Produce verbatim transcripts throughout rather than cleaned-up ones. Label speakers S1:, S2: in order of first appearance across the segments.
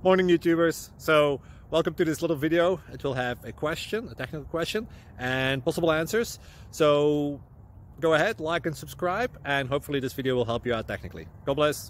S1: Morning YouTubers. So welcome to this little video. It will have a question, a technical question, and possible answers. So go ahead, like and subscribe, and hopefully this video will help you out technically. God bless.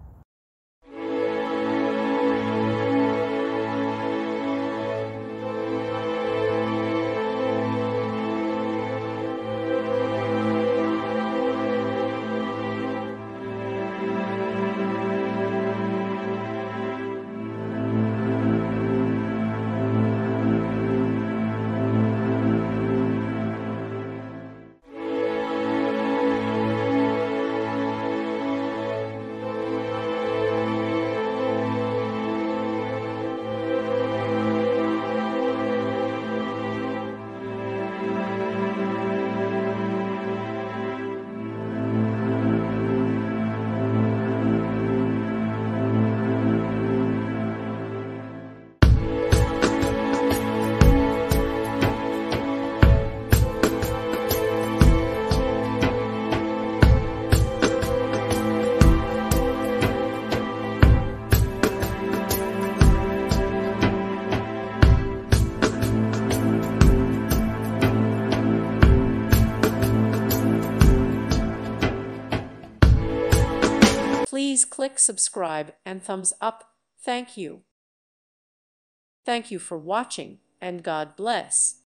S2: Please click subscribe and thumbs up. Thank you. Thank you for watching, and God bless.